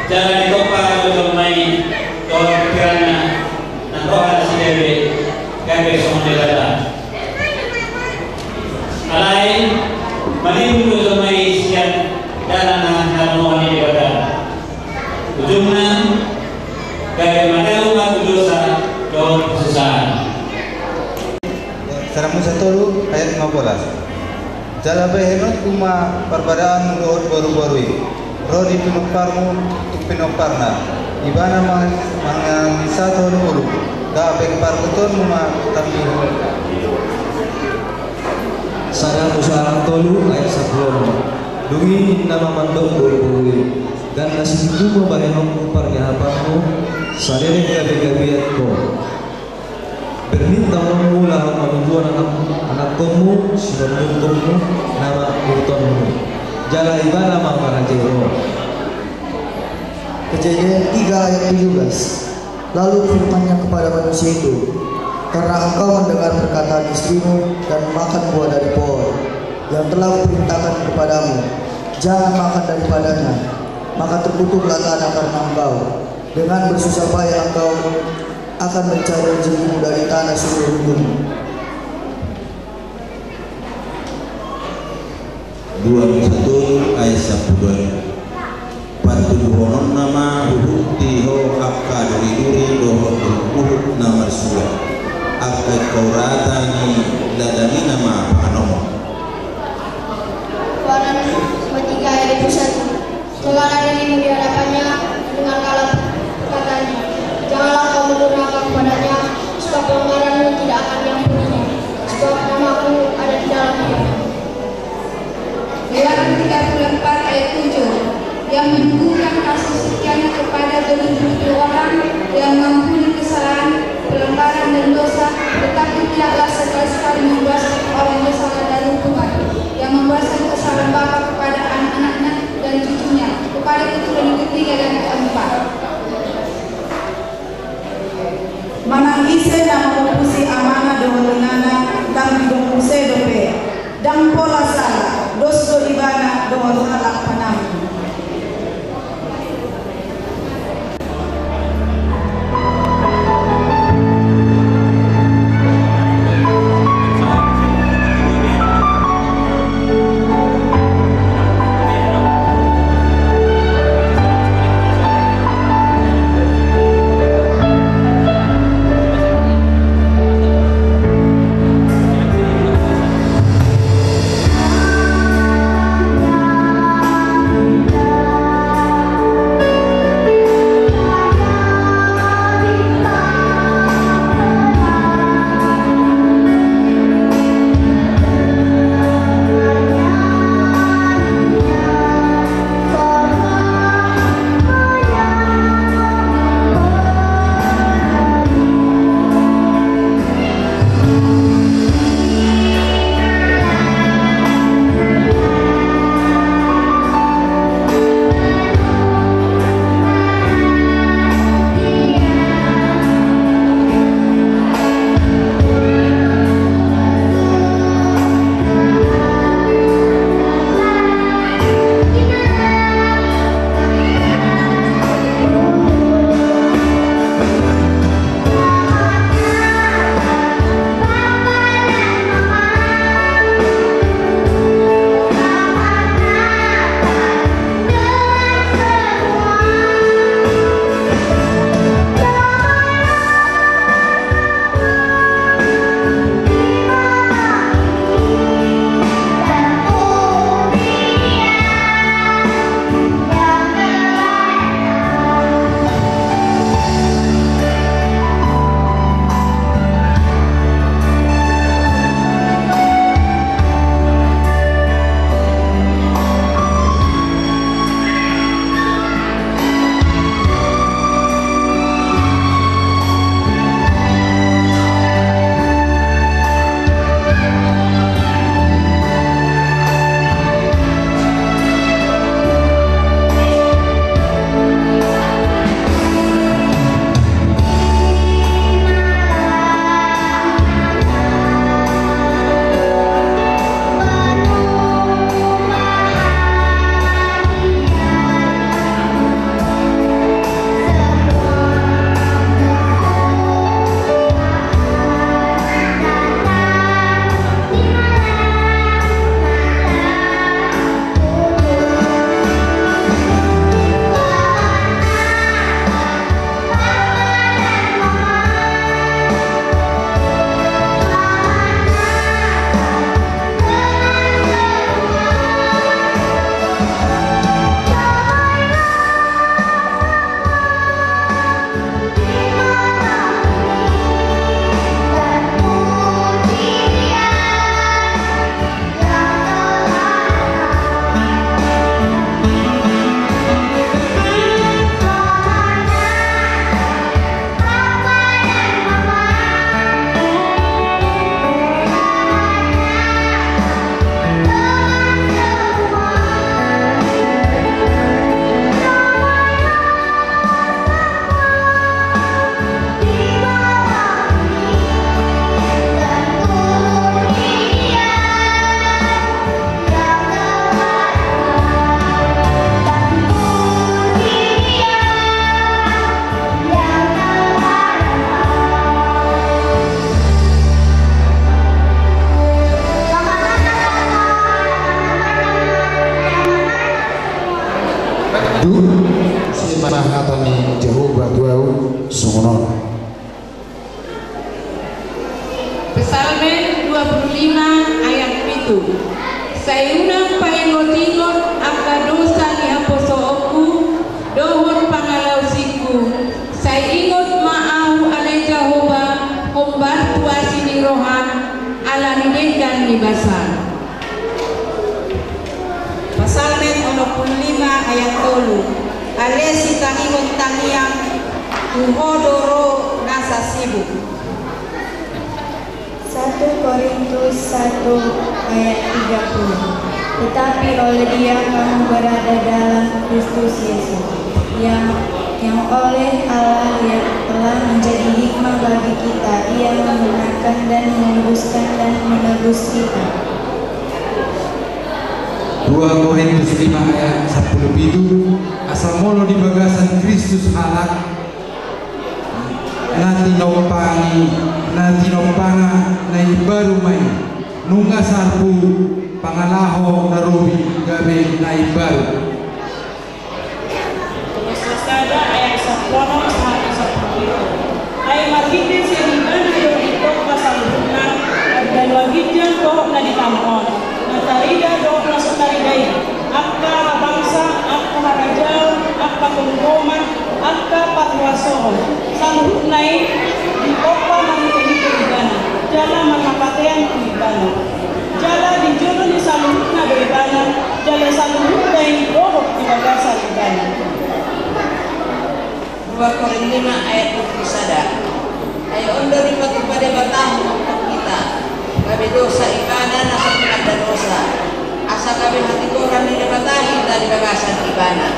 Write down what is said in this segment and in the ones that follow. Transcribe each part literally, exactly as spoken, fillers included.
Jangan ditopa untuk main Kirana na roha si Dewi Gabe Sonde Gata Alay Malibu untuk main siap Dana na Harmonia di Gata Ujungnya Gabe Madalu Makudosa Don Kesusahan. Sarang satu ayat lima belas. Jala behenot kuma perbedaan roh baru-baru. Roh di pinukparmu untuk pinukparna. Ibana mangisa tolu. Da bengpar beton muma tapi. Sarang usaha tolu ayat sepuluh. Dungi nama mandok baru-baru. Dan nasi itu bahenot parnya apamu. Sadere gabe-gabeatku. Berminta mula menjual anak anak kamu, sebelum kamu nama urutanmu. Jala ibana maka jero. Kejadian tiga ayat tujuh belas. Lalu firman-Nya kepada manusia itu, karena engkau mendengar perkataan istrimu dan makan buah dari pohon yang telah kuperintahkan kepadamu, jangan makan daripadanya, maka terkutuklah tanah karena engkau. Dengan bersusah payah engkau akan mencari rezekimu dari tanah seluruh bumi. Dua satu ayat sepuluh. Pantuduhonon nama hubuk diho akka duri duri doho hubuk nama suwa. Akka kauratani ladani nama panomo. Keluaran tiga ayat satu. Janganlah dirimu di hadapannya dengan kalah katanya. Janganlah kau menggunakan kepadanya, sebab pelanggaranmu tidak akan diampuninya, sebab namaku ada di dalamnya. Keluaran tiga puluh empat ayat tujuh. Yang menunjukkan kasih setianya kepada beribu-ribu orang yang mengampuni kesalahan, pelanggaran dan dosa, tetapi tidaklah sekali-sekali membebaskan orang bersalah dari hukuman, yang membebaskan kesalahan bapa kepada anak-anaknya dan cucunya, kepada keturunan ketiga dan keempat. Manangise na mapupusi amana dohonana tang bidonguse dope dang pola sala dosto ibana dohon halak panam. Jangan Du si manahatani Jehovah Tuau sungono. Psalmen dua puluh lima ayat itu. Sayuna paingot-ingot aka dosa ni aposoku dohon pangalausiku. Saya ingot maau ale Jehovah kombar tuasi ni rohan ala ni dan ni basar. Psalmen dua puluh lima ayat tolu. Ale si tangingot tangiang uhodoro nasa sibuk. satu Korintus satu ayat tiga puluh. Tetapi oleh Dia kamu berada dalam Kristus Yesus, yang yang oleh Allah yang telah menjadi hikmah bagi kita. Ia membenarkan dan meluruskan dan menebus kita. dua Korintus lima ayat sepuluh itu asal molo di bagasan Kristus halak nanti nompangi nanti nompanga na baru main nunga sarpu pangalaho narubi gabe na baru. Sesada ayat sepuluh sampai sepuluh. Ayat margin sehingga itu pasal enam dan wajiban toh na ditampon. Natarida doh na sutaridai. Akka bangsa, akka harajal, akka penggoman, akka patwasohon. Sanggup naik di kota manutini keribana. Jala makapatean keribana. Jala di jodoh ni salurutna beribana. Jala salurutna ini doh di bagasa keribana. dua Korintus lima ayat dua puluh satu. Ayo ondo dipatu pada batamu untuk kita. Kami dosa ibana nasa ada dosa. Asa kami hati korang di batahi dari bagasan ibana.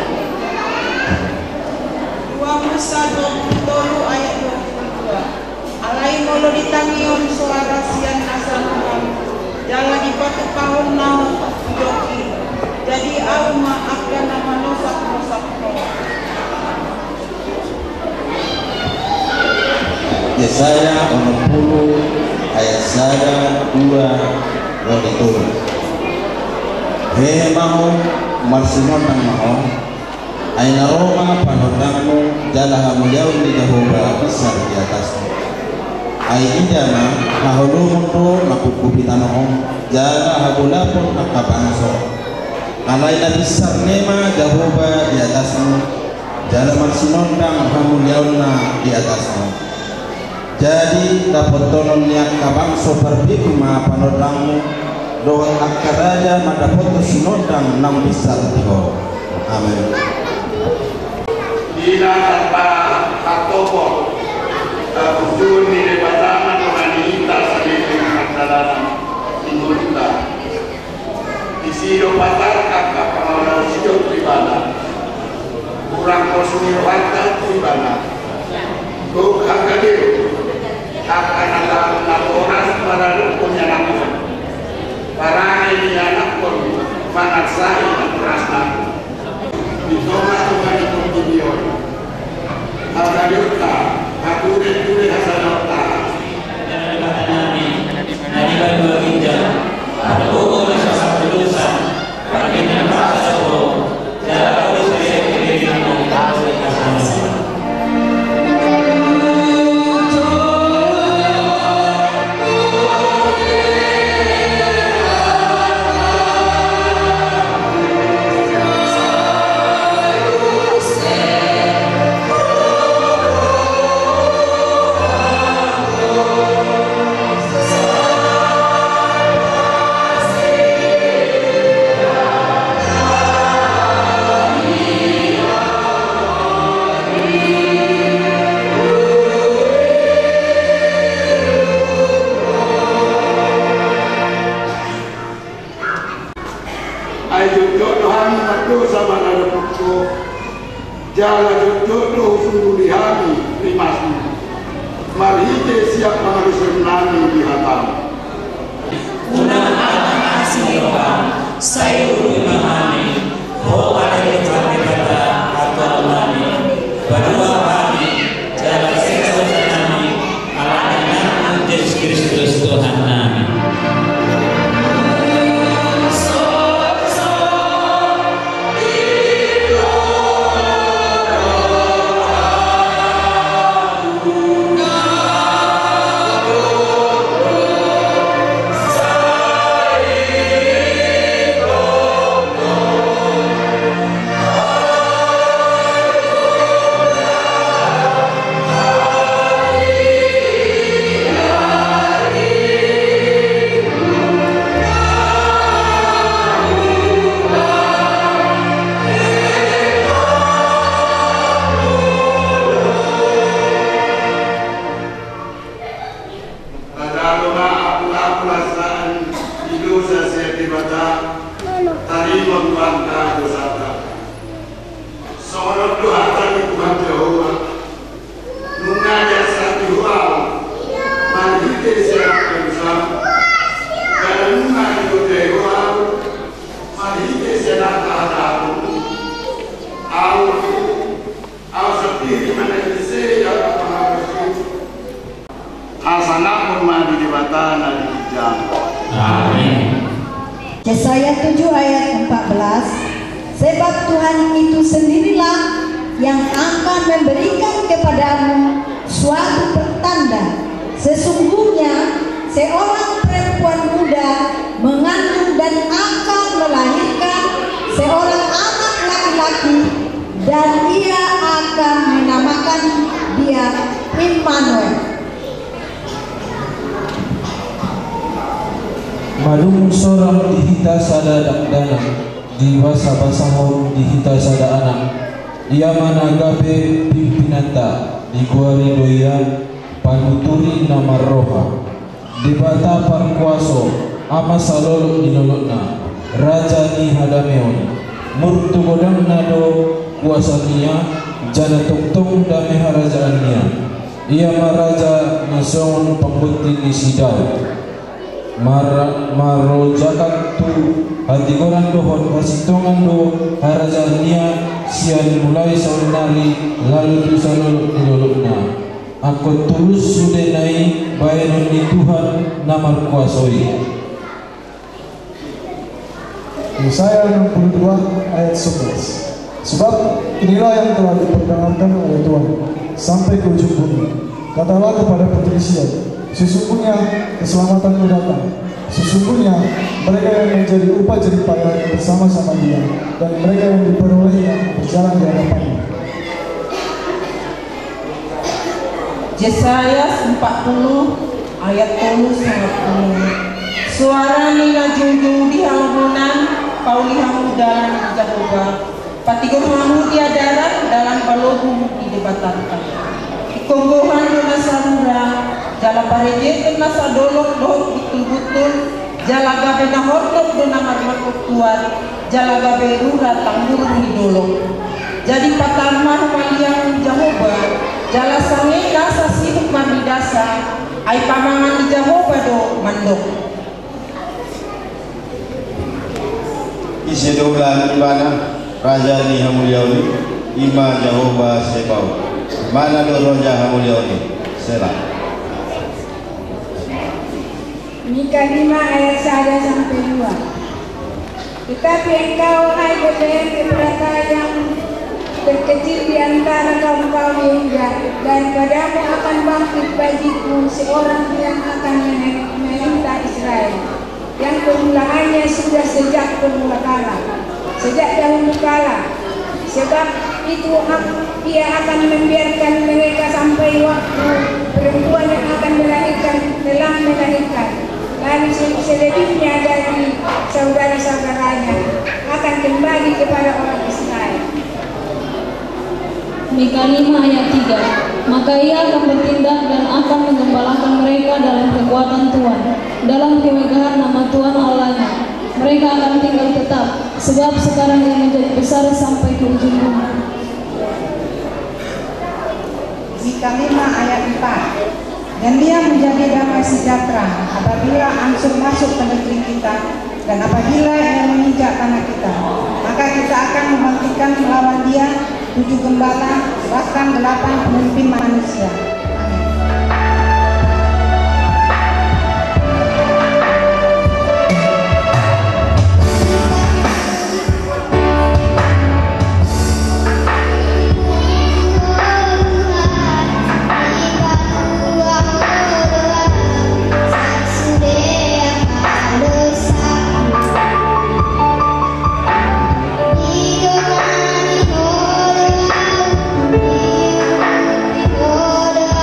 dua puluh satu ayat dua puluh dua. Alai molo ditangion suara sian asal kamu. Jangan dipatu kahon nau joki. Jadi au maafkan nama nosak-nosak kau. Yesaya enam puluh ayat sada dua rodi turun. He mau marsinotang mau aina Roma panotamu jala jauh di Jehovah besar di atasmu. Ai idana mahulu mundo makukupitanohom jala habula pun akabanso. Alai besar nema Jehovah di atasmu jala marsinotang hamu jauhna di atasmu. Jadi dapat tolong niat kabang soperbi kuma panodangmu doa akaraja madapat sinodang nam besar tiho. Amin. Bila tanpa katopo kujun di debatana menganita sendiri katalan ingurita. Isiyo patar kakak pengolah siyo pribana. Kurang kosmir warta pribana. Kau kakadir. Akan ada laporan para punya nama para ini anak pun sangat saya merasa ditolak Tuhan itu video ada yuta aku itu hasil nota dan kata Nabi Nabi berdua ginjal ada pukul sesat dosa bagian rasa solo jalan terus saya kiri mau tahu kasih. Jalan jodoh sungguh dihami primasi marhite siap mengharuskan nami di hatam Unang anak asli orang sayur memahami bahwa ada yang kata atau nami berdua kami jalan seksual nami ala nama Yesus Kristus Tuhan nami. Amin. Amin. Amin. kata Nabi Kijang. Amin. Yesaya tujuh ayat empat belas. Sebab Tuhan itu sendirilah yang akan memberikan kepadamu suatu pertanda. Sesungguhnya seorang perempuan muda mengandung dan akan melahirkan seorang anak laki-laki, dan ia akan menamakan dia Immanuel. Malung sorang dihita sada dakdana, jiwa sabasahon dihita sada anak. Ia managabe pimpinanta di guari doyan panuturi nama roha. Debata parkuaso ama salol dinolokna raja ni hadameon murtu godang nado kuasa nia jana tongtong dame harajaan nia. Ia maraja nason pangbuti ni sidau Mar marojakan tu hati goran dohon hasitongan do harajaan nia sian mulai saunari lalu tu salol dinolokna. Aku tulus sudah naik bayaran di Tuhan nama kuasoi. Yesaya enam puluh dua ayat sebelas. Sebab inilah yang telah diperdengarkan oleh Tuhan sampai ke ujung bumi. Katalah kepada putri Sion, sesungguhnya keselamatanmu datang. Sesungguhnya mereka yang menjadi upah jerih payah bersama-sama dia, dan mereka yang diperolehnya berjalan di hadapannya. Yesaya empat puluh ayat sepuluh sampai sepuluh. Suara nina junjung di halaman paulihamu dalam di Jehovah. Patigohamu dia darat dalam balogu di debatankan. Ikonggohan dona sarura jala pareje nasa dolok dolok betul-betul jala gabe na horlok dona marmakok tuan jala gabe rura tanggurung di dolok. Jadi patamah maliang Jehovah jala sange dasa sibuk mandi dasa ay pamangan di Jehovah do mandok. Isi dolan ibana raja ni hamuliauni ima Jehovah sebau mana do roja hamuliauni selah. Mika lima ayat satu sampai dua. Tetapi engkau hai Betlehem Efrata yang terkecil di antara kaum-kaum Yehuda, dan padamu akan bangkit bagiku seorang yang akan memerintah Israel, yang permulaannya sudah sejak permula kala, sejak dahulu kala. Sebab itu ia akan membiarkan mereka sampai waktu perempuan yang akan melahirkan telah melahirkan, lalu selebihnya dari saudara-saudaranya akan kembali kepada orang Israel. Mika lima ayat tiga. Maka ia akan bertindak dan akan menggembalakan mereka dalam kekuatan Tuhan, dalam kemegahan nama Tuhan Allahnya. Mereka akan tinggal tetap, sebab sekarang ia menjadi besar sampai ke ujung bumi. Mika lima ayat empat. Dan dia menjadi damai sejahtera apabila ansur masuk ke negeri kita, dan apabila ia menginjak tanah kita, maka kita akan membangkitkan melawan dia tujuh gembala, bahkan delapan pemimpin manusia. Order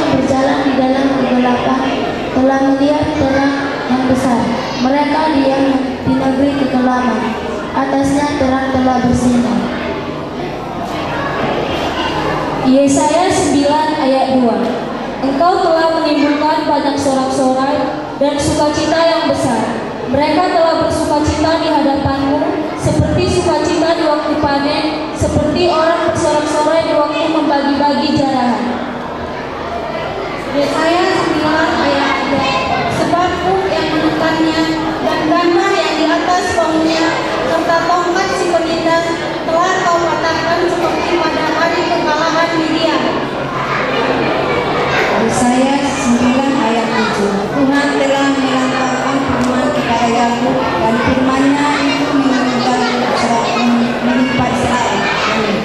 yang berjalan di dalam kegelapan telah melihat terang yang besar. Mereka diam di negeri kekelaman, atasnya terang telah bersinar. Yesaya sembilan ayat dua. Engkau telah menimbulkan banyak sorak-sorai dan sukacita yang besar. Mereka telah bersukacita di hadapanmu, seperti sukacita di waktu panen, seperti orang bersorak-sorai di waktu membagi-bagi jarahan. Yesaya sembilan ayat tiga. Sebab buk yang menekannya dan gambar yang di atas bahunya serta tongkat si penindas telah kau patahkan seperti pada hari kekalahan Midian. Yesaya sembilan ayat tujuh. Tuhan telah melantangkan firman kepadaku dan firman-Nya itu menimpa Israel. Amin.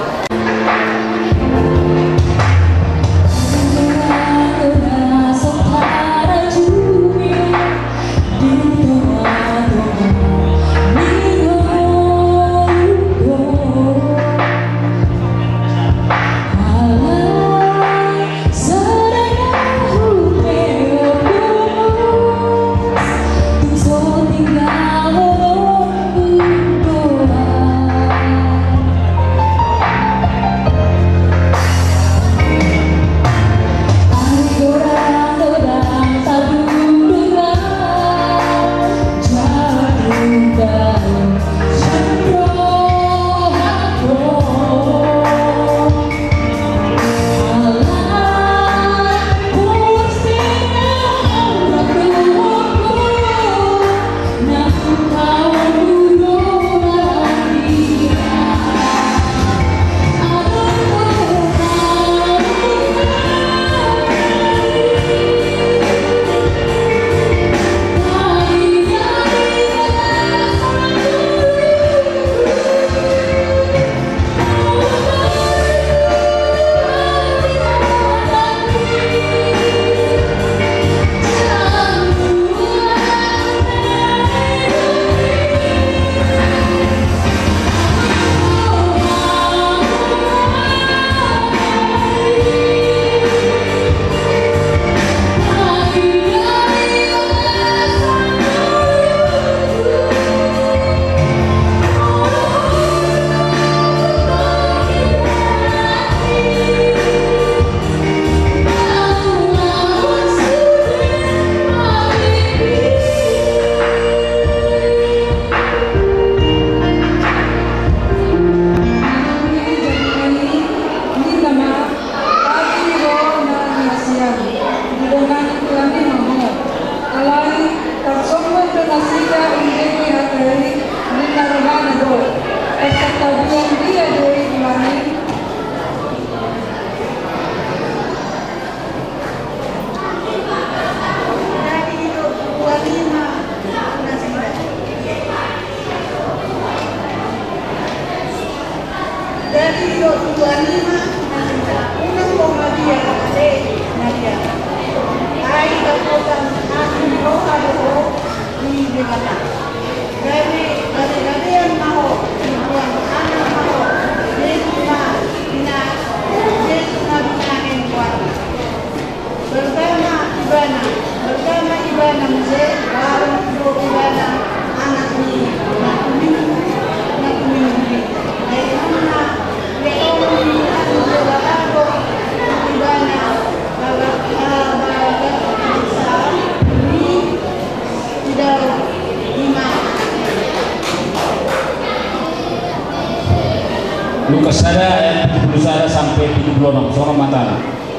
Lukas ada ayat tujuh puluh satu sampai tujuh puluh enam sono matana.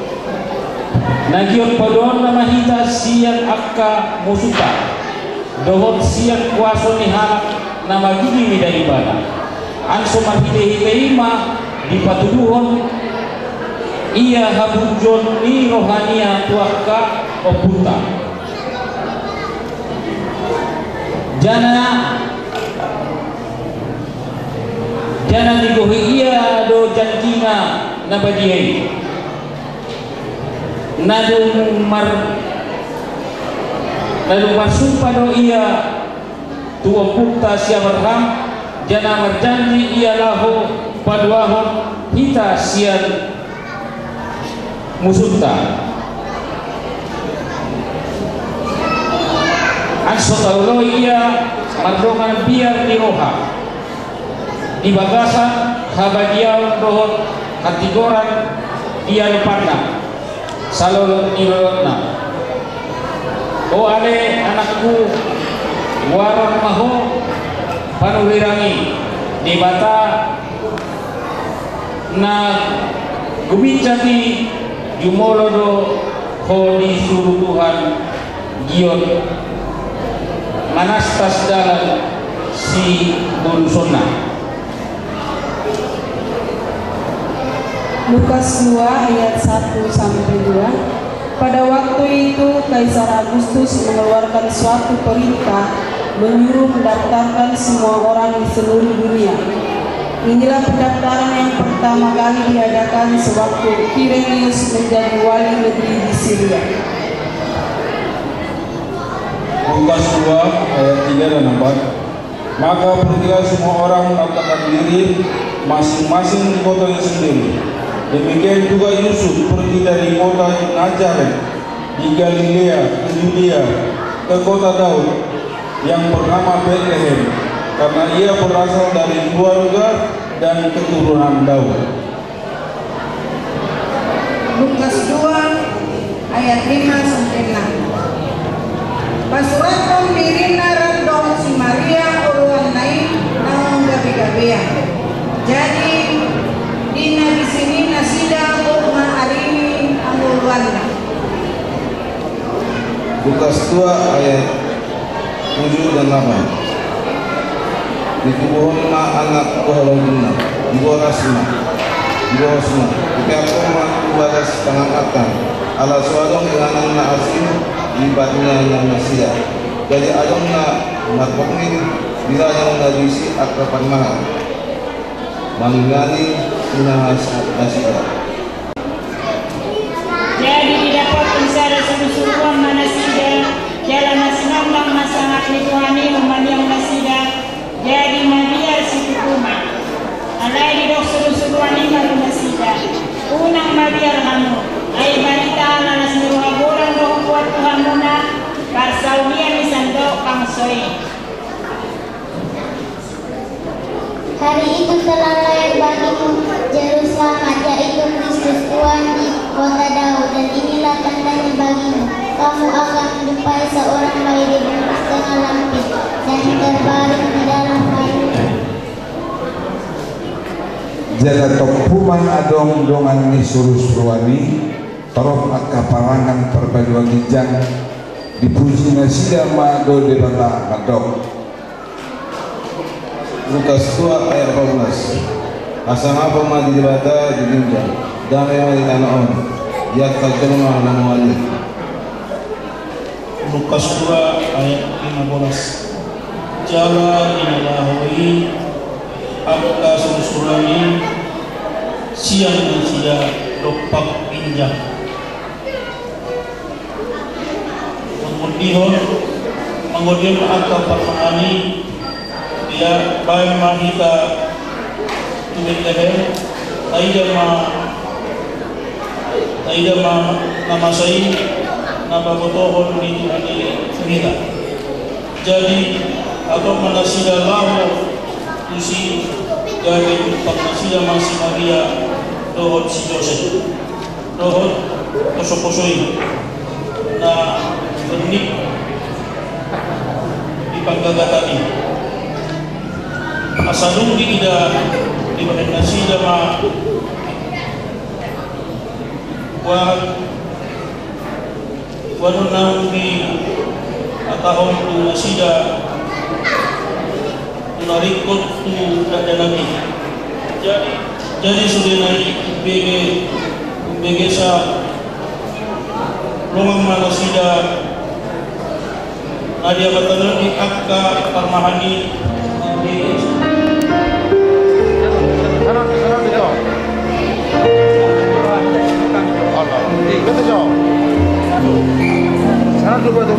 Nagion podon nama hita siang akka musuta. Dohot siang kuaso ni halak nama gigi mida ibadah. Anso mahite hiteima di patuduhon ia habujon ni rohania tuaka oputa. Jana Jana digohi ia do janjina na bagiai nadung mar nadung marsumpah do ia tuwa pukta sia Abraham jana marjanji ia lahu paduahon hita sian musunta Anso taulo ia mardongan biar di roha di bagasan habadiau rohot katigoran dia lepanda salolot nilolotna. O ale anakku warang maho panulirangi di bata na gumincati jumolodo ho disuruh Tuhan giot manastas dalam si bunsona. Lukas dua ayat satu sampai dua. Pada waktu itu Kaisar Agustus mengeluarkan suatu perintah menyuruh mendaftarkan semua orang di seluruh dunia. Inilah pendaftaran yang pertama kali diadakan sewaktu Quirinius menjadi wali negeri di Syria. Lukas dua ayat tiga dan empat. Maka pergilah semua orang mendaftarkan diri masing-masing di kotanya sendiri. Demikian juga Yusuf pergi dari kota Nazaret di Galilea ke Yudea ke kota Daud yang bernama Bethlehem, karena ia berasal dari keluarga dan keturunan Daud. Lukas dua ayat lima sampai enam. Pasuraton mirina radong si Maria uluan naik naong gabi-gabian. Jadi dina di sini nasida kurma arini anguluanna. Lukas dua ayat tujuh dan delapan. Di kubuhon ma anak kuhaloguna di bawah semua di bawah semua di aku ma batas pengangkatan ala suadong dengan anak asin di batnya yang nasida. Jadi adongna matpokmin bila yang nabisi akrapan mahal manggani inahas nasida. Jadi didapat pensara seluruh manasida jalan nasinambang masangat nituani uman yang nasida. Jadi Maria si Tukuma alai di dok seluruh-seluruhani maru nasida unang Maria kamu ay balita na nasiru haburan roh kuat Tuhan muna karsaudian di sandok pangsoy. Hari itu telah lahir bagimu Juru Selamat, yaitu Kristus Tuhan di kota Daud, dan inilah tandanya bagimu, kamu akan menjumpai seorang bayi dibungkus dengan lampin dan terbaring di dalam kayu. Jaga topuman adong dongan ni suruh-suruani torop akaparangan perbadua gijang dipuji nasida mado debata kadok. Lukas dua ayat empat belas. Asal apa ma di debata di ginjal damai ma di tanah on ya kalkelma nama wali. Lukas dua ayat lima belas. Jala inalahui apka susurani siang dan sida lopak injak mengundion mengundion akal parmahani dia bayi mahita tubik leher taida ma taida ma nama saya nama botohon di hari semita. Jadi atau manasida lahu tusi dari pernasida masih Maria dohot si Joseph dohot kosok-kosoi na bernik di panggagatani asalung di ida di pernasida ma wa wanunang di atahon tu nasida narikot tu dadanabi. Jadi jadi sudah naik bege bege sa lomang manasida nadia batalan di akka parmahani di sana sana beda Allah di kata jauh sana tu betul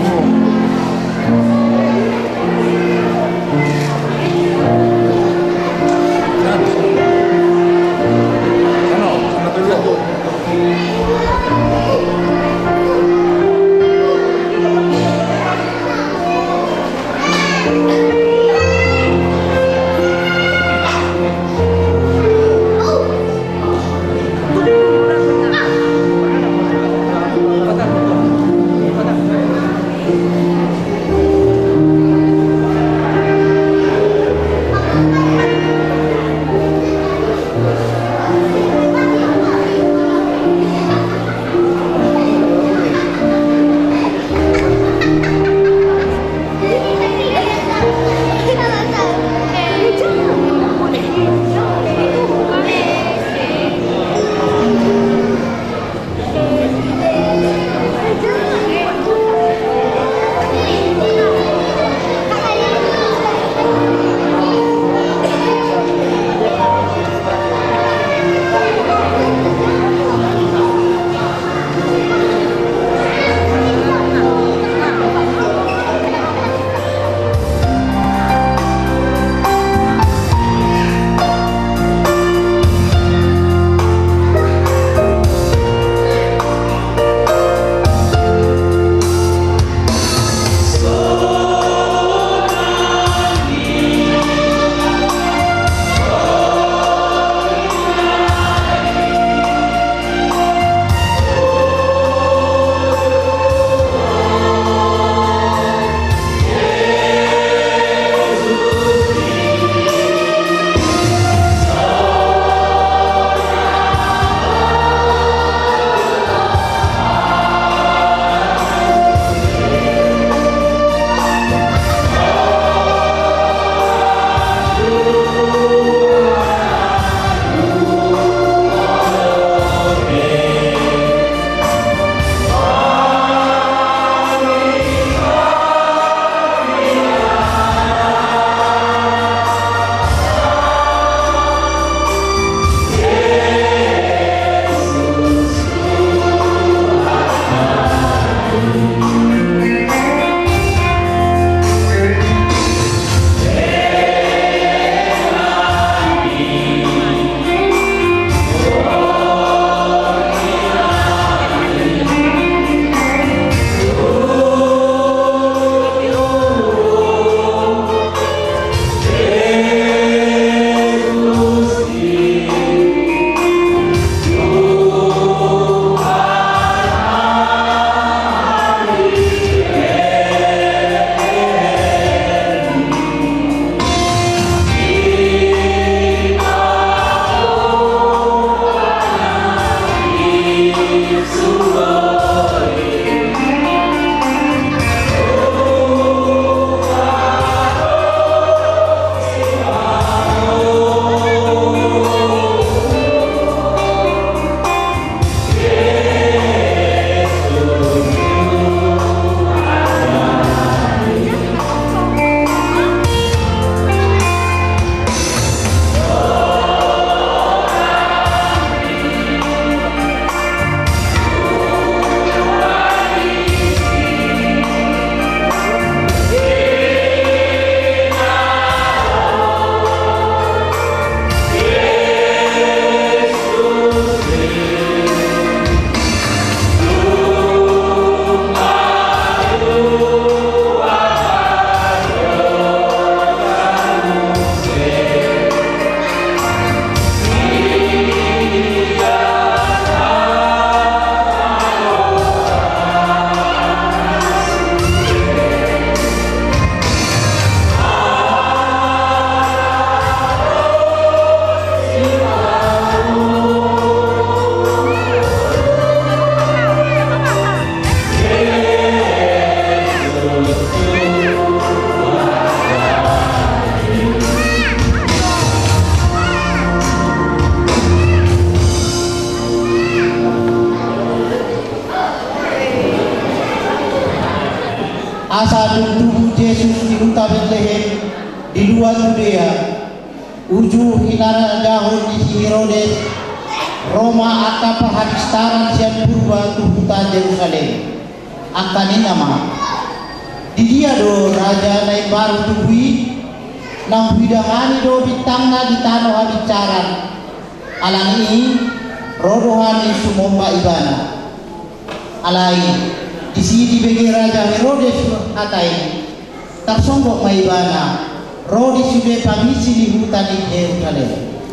asa tubuh Yesus di huta Bethlehem di luar Yudea, uju hinara dahun di Herodes, Roma akan perhadistaran sian purba tu huta Jerusalem. Akan ini nama di dia do raja naik baru tuhui nang bidangani do bitangna di tanah habicaran alang ini rodohani sumomba ibana alai isi di bagi raja Herodes atai tersombok maibana rodi sudah pamisi di hutan di Yerusalem.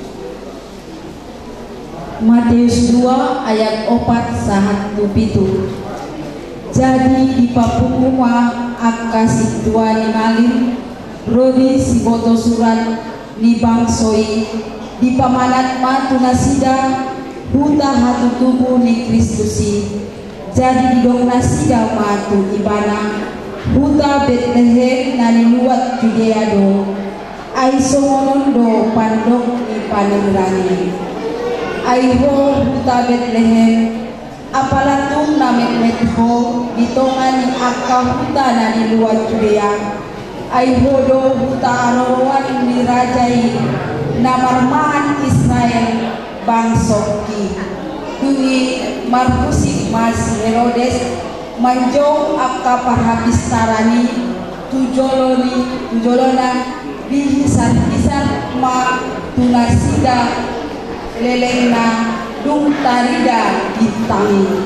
Matius dua ayat opat sahat pitu. Jadi di papumuma akasi dua ninalin rodi si boto surat ni bangsoi di pamanat matu nasida huta hatu tubuh ni Kristusi. Jadi di dong nasida matu ibana huta Bethlehem nani luat Judea do ai songonon do pandok ni panirani ai ho huta Bethlehem apalatung namet metho ditongan ni akal huta nani luat Judea ai hodo huta arowan ni rajai namarmaan Israel bangsoki tui markusik mas Herodes manjong akka parhabis sarani tujoloni tujolona bihisan-hisan ma tunasida lelengna dung tarida ditangi.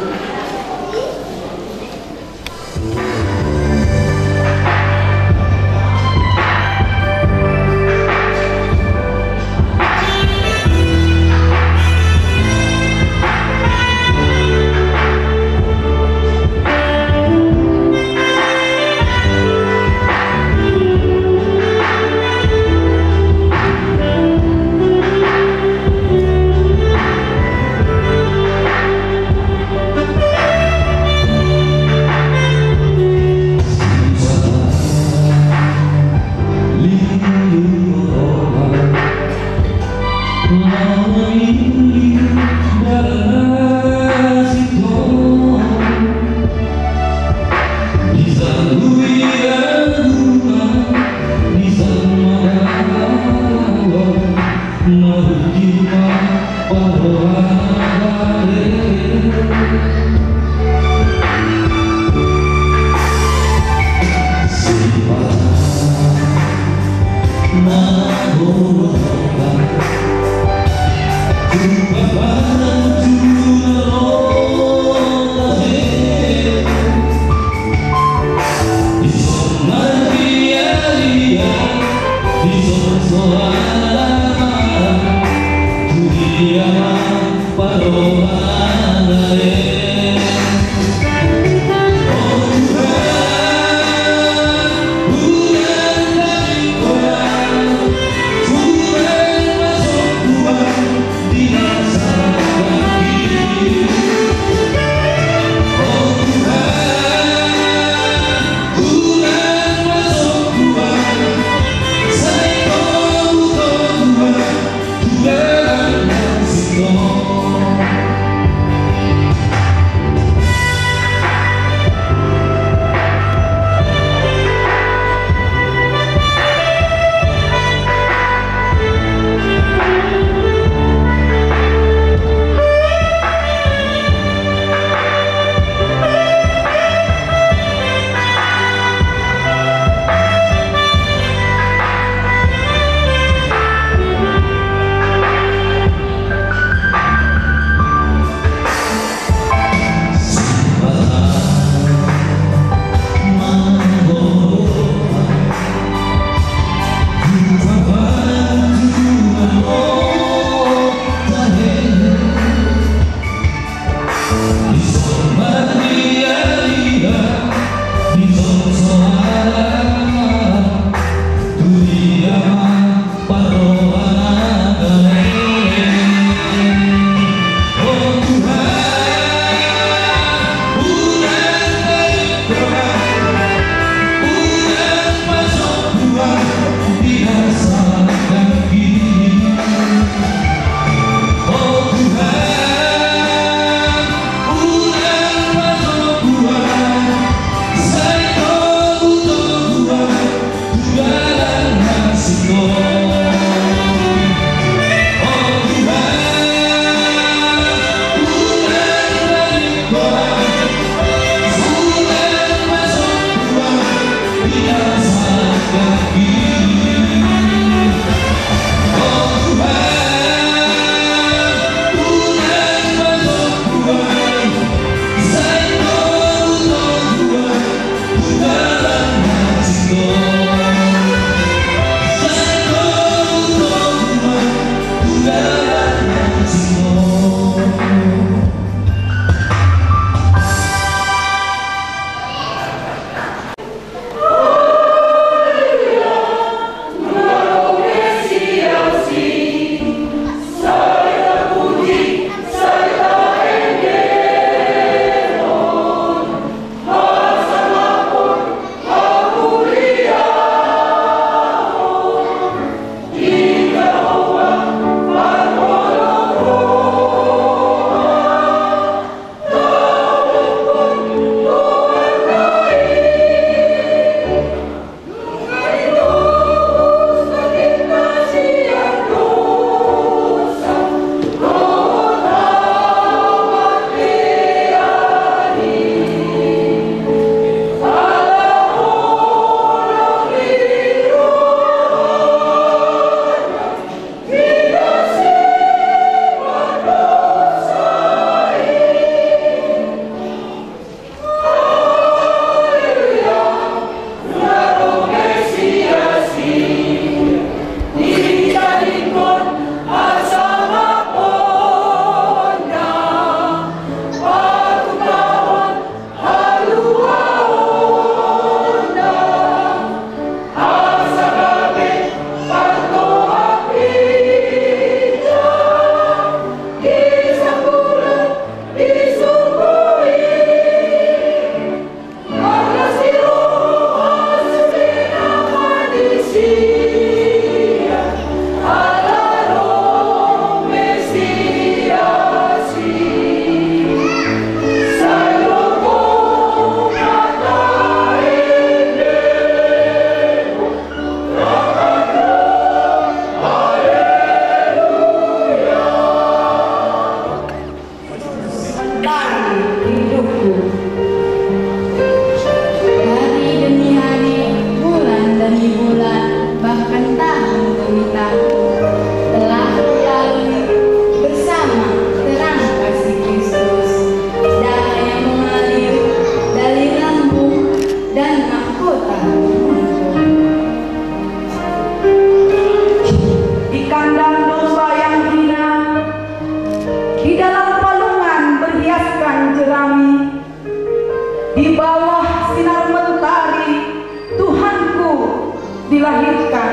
di bawah sinar mentari Tuhanku dilahirkan.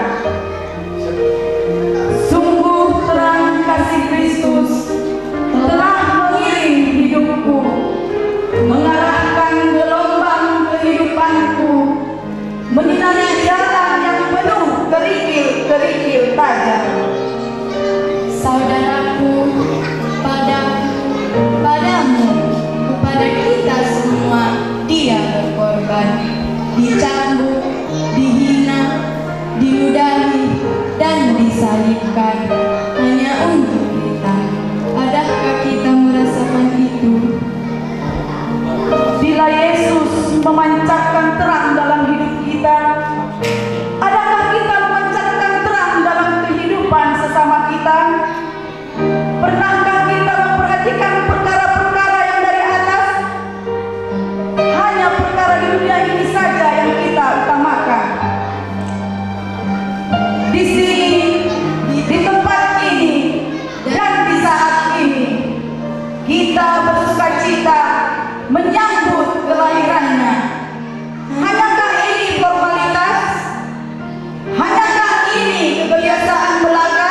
Sungguh terang kasih Kristus telah mengiring hidupku, mengarahkan gelombang kehidupanku, menyinari jalan yang penuh kerikil-kerikil tajam. Saudaraku, padaku, padamu, kepada kita semua Dia berkorban, dicambuk, dihina, diludahi, dan disalibkan hanya untuk kita. Adakah kita merasakan itu? Bila Yesus memancarkan terang dalam hidup kita, adakah kita memancarkan terang dalam kehidupan sesama kita? Pernahkah kita memperhatikan perkara-perkara yang dari atas? Hanya perkara di dunia ini saja yang kita utamakan. Di sini, di, di tempat ini, dan di saat ini, kita bersukacita menyambut kelahirannya. Hanyakah ini formalitas? Hanyakah ini kebiasaan belaka?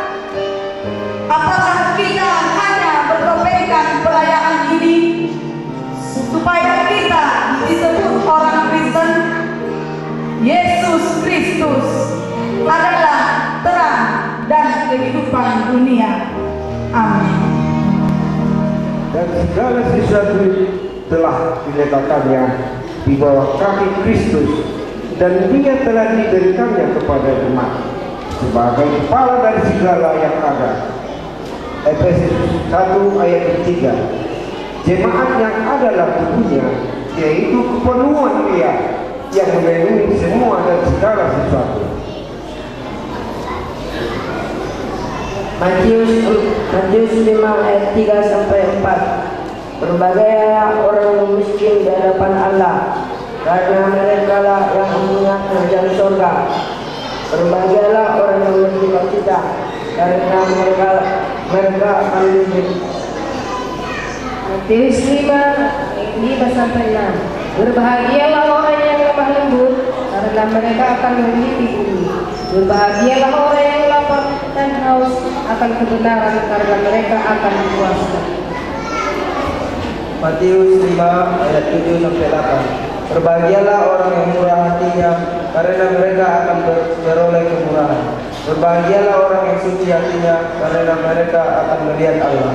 Apakah kita hanya bertopengkan perayaan ini supaya kita disebut orang Kristen? Yesus Kristus adalah terang dan kehidupan dunia. Amin. Dan segala sesuatu telah diletakkannya di bawah kaki Kristus, dan Dia telah diberikannya kepada jemaat sebagai kepala dari segala yang ada. Efesus satu ayat tiga. Jemaat yang adalah tubuhnya, yaitu kepenuhan Dia yang memenuhi semua dan segala sesuatu. Matius Matius lima ayat tiga sampai empat. Berbahagialah orang yang miskin di hadapan Allah, karena mereka lah yang mempunyai kerajaan surga. Berbahagialah orang yang bersuka cita, karena mereka mereka akan diberkati. Matius lima sampai enam. Berbahagialah orang yang lemah lembut, karena mereka akan memiliki bumi. Berbahagialah orang yang lapar dan haus akan kebenaran, karena mereka akan dipuaskan. Matius lima ayat tujuh sampai delapan. Berbahagialah orang yang murah hatinya, karena mereka akan beroleh kemurahan. Berbahagialah orang yang suci hatinya, karena mereka akan melihat Allah.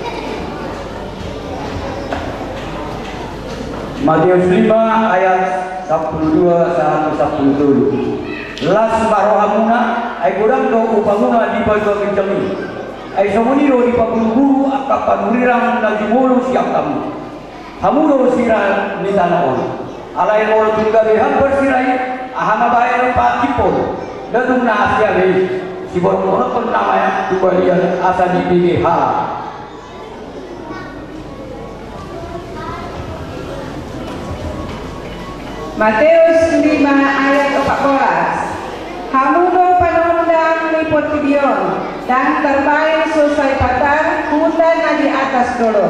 Matius lima ayat sepuluh dua sampai sepuluh tujuh. Las barohamuna ay gudang do upamuna di bago kencami. Ay samuniro di paguluguru akap panurirang nagimulu siap kamu. Hamulo sira ni tanaon. Alay mo tunggabe hampir sirai ahama bayan pakipon. Dadung na asya ni sibor mo pun namanya tubalian asa di B G H. Matius lima ayat empat belas. Hamuno panundang liput kibion dan terbaik selesai patar hutan di atas dolor.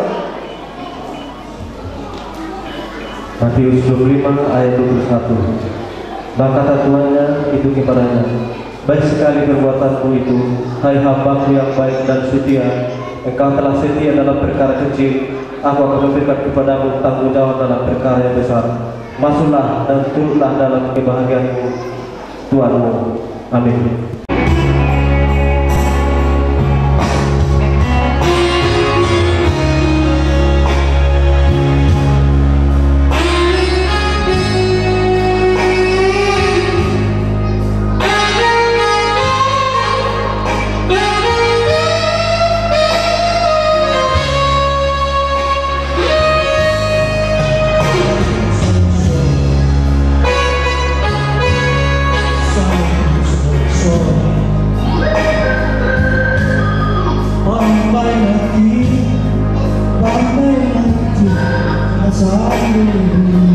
Matius dua puluh lima ayat dua puluh satu. Berkata tuannya itu kepadanya, baik sekali perbuatanmu itu, hai hambaku yang baik dan setia. Engkau telah setia dalam perkara kecil, aku akan memberikan kepadamu tanggung jawab dalam perkara yang besar. Masuklah dan turutlah dalam kebahagiaanmu, Tuhanmu. Amin. Bye.